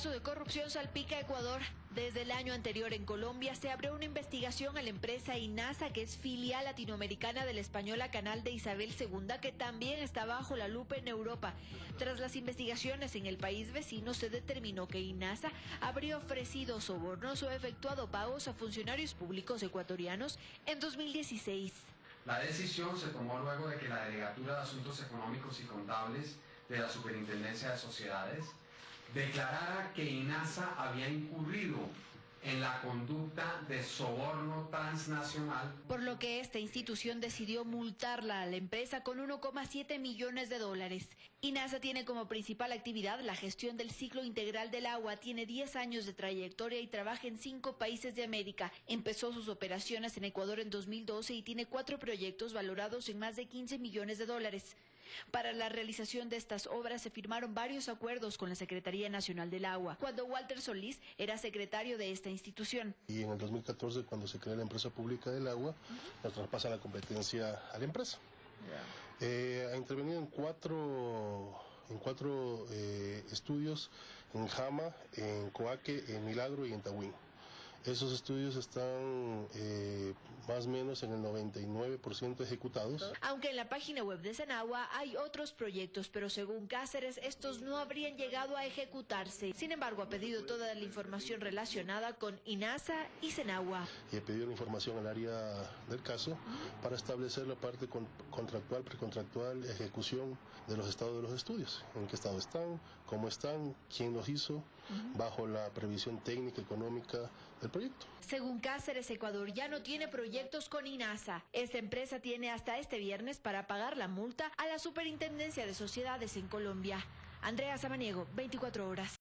caso de corrupción salpica a Ecuador. Desde el año anterior en Colombia se abrió una investigación a la empresa INASA, que es filial latinoamericana de la española Canal de Isabel II, que también está bajo la lupa en Europa. Tras las investigaciones en el país vecino, se determinó que INASA habría ofrecido sobornos o efectuado pagos a funcionarios públicos ecuatorianos en 2016. La decisión se tomó luego de que la Delegatura de Asuntos Económicos y Contables de la Superintendencia de Sociedades declarara que INASA había incurrido en la conducta de soborno transnacional. Por lo que esta institución decidió multarla a la empresa con 1,7 millones de dólares. INASA tiene como principal actividad la gestión del ciclo integral del agua, tiene 10 años de trayectoria y trabaja en 5 países de América. Empezó sus operaciones en Ecuador en 2012 y tiene 4 proyectos valorados en más de 15 millones de dólares. Para la realización de estas obras se firmaron varios acuerdos con la Secretaría Nacional del Agua, cuando Walter Solís era secretario de esta institución. Y en el 2014, cuando se crea la empresa pública del agua, nos traspasa la competencia a la empresa. Ha intervenido en cuatro estudios en Jama, en Coaque, en Milagro y en Tahuín. Esos estudios están más o menos en el 99% ejecutados. Aunque en la página web de Senagua hay otros proyectos, pero según Cáceres, estos no habrían llegado a ejecutarse. Sin embargo, ha pedido toda la información relacionada con INASA y Senagua. Y he pedido la información al área del caso para establecer la parte contractual, precontractual, ejecución de los estados de los estudios. En qué estado están, cómo están, quién los hizo, bajo la previsión técnica, económica del proyecto. Según Cáceres, Ecuador ya no tiene proyectos con INASA. Esta empresa tiene hasta este viernes para pagar la multa a la Superintendencia de Sociedades en Colombia. Andrea Samaniego, 24 horas.